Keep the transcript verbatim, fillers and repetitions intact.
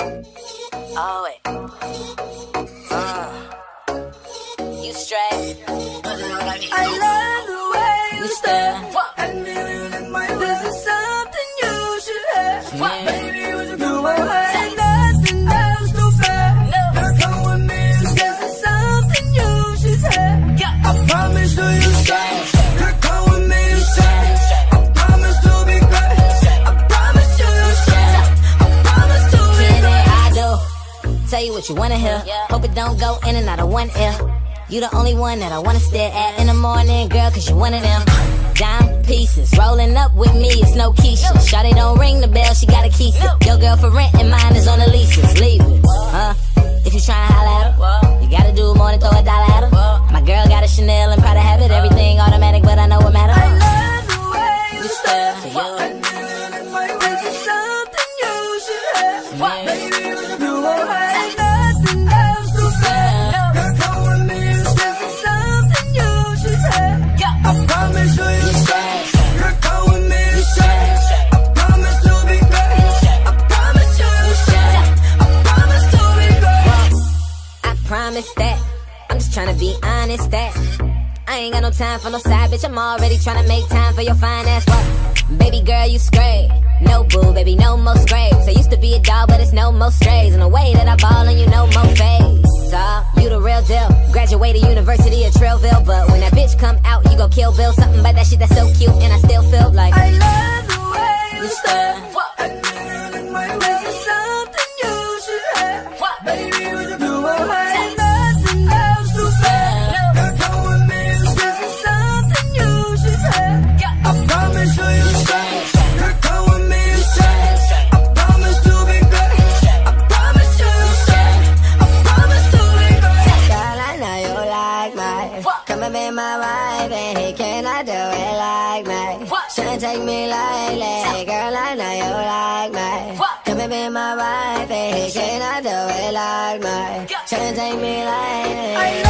Oh, wait. Uh, you straight. I love the way you stare. And this is something you should have. Yeah. Baby, would you go away? Ain't nothing else to bear. Girl, come with me. This is something you should have. Yeah. I promise you, you stay. Girl, come with me, you stay. I promise to be great. I promise you, you stay. I promise to be great. I do. Tell you what you wanna hear. Hope it don't go in and out of one ear. You the only one that I wanna stare at in the morning, girl, cause you one of them dime pieces. Rolling up with me, it's no keisha. Shawty don't ring the bell, she got a keisha. Your girl for rent and mine is on the leases. Leave it, huh? If you tryna holla at her, you gotta do more than throw a dollar at her. My girl got a Chanel and Prada habit. Everything automatic, but I know what matters. I love the way you stare. For you. And this is something you should have. Yeah. Baby, would you go away? Ain't nothing else to say. Girl, come with me. This is something you should have. I promise you, you stay. Girl, come with me, you stay. I promise to be great. I promise you, you stay. I promise to be great. I promise that. I'm just tryna be honest that I ain't got no time for no side bitch. I'm already tryna make time for your fine ass. What? Baby girl, you scrape. No boo, baby, no more scrapes. I used to be a dog, but it's no more strays. And the way that I ball and you no more fades. So, you the real deal. Graduated University of Trailville, but when that bitch come out, you go kill Bill. Something about that shit that's so cute, and I still feel like I love the way you stare. And this is something you should have. Baby, would you go away? Ain't nothing else to say. Girl, come with me. This is something you should have. I promise you, you stay. Girl, come with me, you stay. I promise to be great. I promise you, you stay. I promise to be great. Girl, I know you like me. Come and be my wife, and he cannot do it like me. Shouldn't take me lightly. Girl, I know you like me. Come and be my wife, and he cannot do it like me. Shouldn't take me lightly.